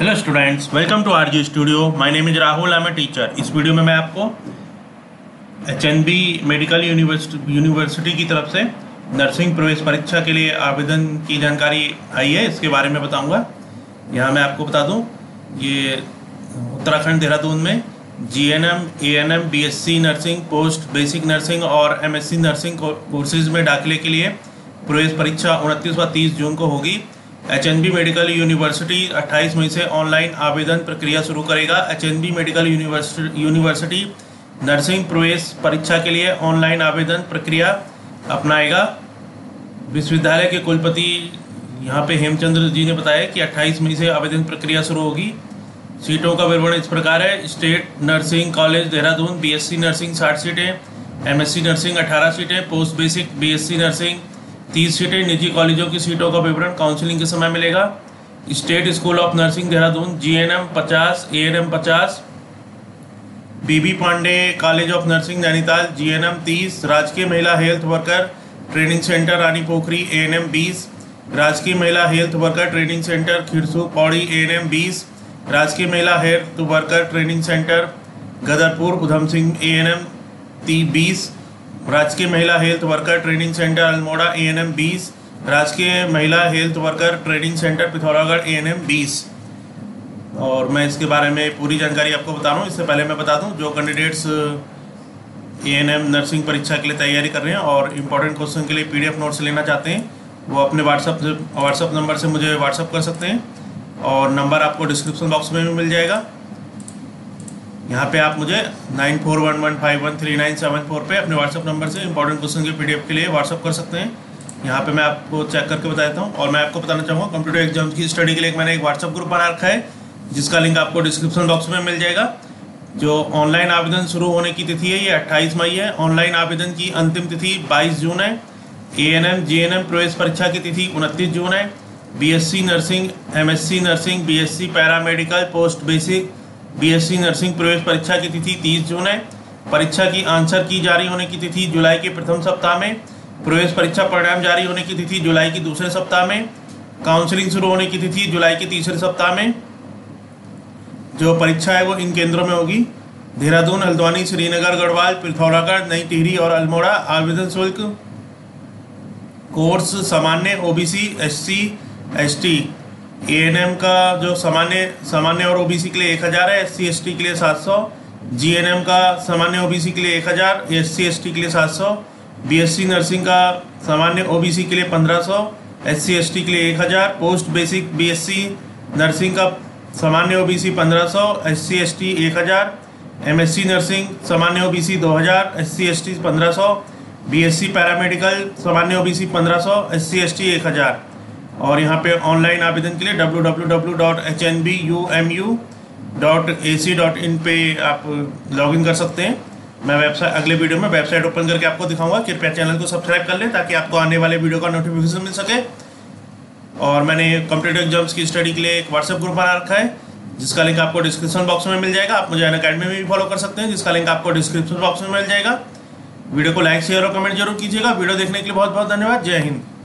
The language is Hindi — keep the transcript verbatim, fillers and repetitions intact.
Hello students, welcome to RG studio. My name is Rahul, I am a teacher. इस वीडियो में मैं आपको H N B medical university university की तरफ से नर्सिंग प्रवेश परीक्षा के लिए आवेदन की जानकारी आई है, इसके बारे में बताऊंगा। यहाँ मैं आपको बता दूं, ये उत्तराखंड देहरादून में G N M, A N M, B S C nursing, post basic nursing और M S C nursing courses में दाखिले के लिए प्रवेश परीक्षा उनतीस व तीस जून को होगी। H N B medical university अट्ठाईस मई से ऑनलाइन आवेदन प्रक्रिया शुरू करेगा। H N B medical university university nursing प्रवेश परीक्षा के लिए ऑनलाइन आवेदन प्रक्रिया अपनाएगा। विश्वविद्यालय के कुलपति यहाँ पे हेमचंद्र जी ने बताया कि अट्ठाईस मई से आवेदन प्रक्रिया शुरू होगी। सीटों का विवरण इस प्रकार है। State nursing college Dehradun B S C nursing साठ सीटें, एम एस सी नर्सिंग अठारह सीटें, post basic B S C nursing तीस सीटें। निजी कॉलेजों की सीटों का विवरण काउंसलिंग के समय मिलेगा। State school of nursing Dehradun ji N M पचास, ए एन एम पचास, बीबी Pandey college of nursing Nainital ji N M तीस, राजकीय महिला health worker training centre Rani Pokhari ए एन एम बीस, राजकीय महिला health worker training centre Khirsu Pauri ए एन एम बीस, राजकीय महिला health worker training centre Gadarpur Udham Singh ए एन एम बीस, राजकीय महिला health worker training centre Almora A N M बीस, राजकीय महिला health worker training centre Pithoragarh A N M बीस। और मैं इसके बारे में पूरी जानकारी आपको बता रहा हूँ। इससे पहले मैं बता दूँ, जो candidates A N M nursing परीक्षा के लिए तैयारी कर रहे हैं और इम्पोर्टेंट क्वेश्चन के लिए पी डी एफ नोट्स लेना चाहते हैं, वो अपने व्हाट्सअप व्हाट्सअप नंबर से मुझे व्हाट्सअप कर सकते हैं और नंबर आपको डिस्क्रिप्शन बॉक्स में भी मिल जाएगा। यहाँ पे आप मुझे nine four one one five one three nine seven four पे अपने व्हाट्सअप नंबर से इंपॉर्टेंट क्वेश्चन के पीडीएफ के लिए व्हाट्सअप कर सकते हैं। यहाँ पे मैं आपको चेक करके बता देता हूँ। और मैं आपको बताना चाहूँगा, कंप्यूटर एग्जाम्स की स्टडी के लिए मैंने एक व्हाट्सअप ग्रुप बना रखा है, जिसका लिंक आपको डिस्क्रिप्शन बॉक्स में मिल जाएगा। जो ऑनलाइन आवेदन शुरू होने की तिथि है ये अट्ठाईस मई है। ऑनलाइन आवेदन की अंतिम तिथि बाईस जून है। A N M G N M प्रवेश परीक्षा की तिथि उनतीस जून है। B S C nursing, M S C nursing, B S C paramedical, post basic B S C nursing प्रवेश परीक्षा की तिथि तीस जून है। परीक्षा की आंसर की जारी होने की तिथि जुलाई के प्रथम सप्ताह में। प्रवेश परीक्षा परिणाम जारी होने की तिथि जुलाई के दूसरे सप्ताह में। काउंसलिंग शुरू होने की तिथि जुलाई के तीसरे सप्ताह में। जो परीक्षा है वो इन केंद्रों में होगी: देहरादून, हल्द्वानी, श्रीनगर, गढ़वाल, पिथौरागढ़, नई टिहरी और अल्मोड़ा। आवेदन शुल्क कोर्स सामान्य, OBC, SC, ST, A N M का जो सामान्य सामान्य और ओबीसी के लिए एक हज़ार है, एससी एसटी के लिए सात सौ, जी एन एम का सामान्य ओबीसी के लिए एक हज़ार, एससी एसटी के लिए सात सौ, बीएससी नर्सिंग का सामान्य ओबीसी के लिए पंद्रह सौ, एससी एसटी के लिए एक हज़ार, पोस्ट बेसिक बीएससी नर्सिंग का सामान्य ओबीसी पंद्रह सौ, एससी एसटी एक हज़ार, एमएससी नर्सिंग सामान्य ओबीसी दो हज़ार, एससी एसटी पंद्रह सौ, बीएससी पैरामेडिकल सामान्य ओबीसी पंद्रह सौ, एससी एसटी एक हज़ार। और यहाँ पे ऑनलाइन आवेदन के लिए W W W dot H N B U M U dot A C dot in पे आप लॉगिन कर सकते हैं। मैं वेबसाइट अगले वीडियो में वेबसाइट ओपन करके आपको दिखाऊंगा। कृपया चैनल को सब्सक्राइब कर लें ताकि आपको आने वाले वीडियो का नोटिफिकेशन मिल सके। और मैंने कंप्यूटर एग्जाम्स की स्टडी के लिए एक व्हाट्सएप ग्रुप बना रखा है, जिसका लिंक आपको डिस्क्रिप्शन बॉक्स में मिल जाएगा। आप मुझे अनअकैडमी में भी फॉलो कर सकते हैं, जिसका लिंक आपको डिस्क्रिप्शन बॉक्स में मिल जाएगा। वीडियो को लाइक शेयर और कमेंट जरूर कीजिएगा। वीडियो देखने के लिए बहुत बहुत धन्यवाद। जय हिंद।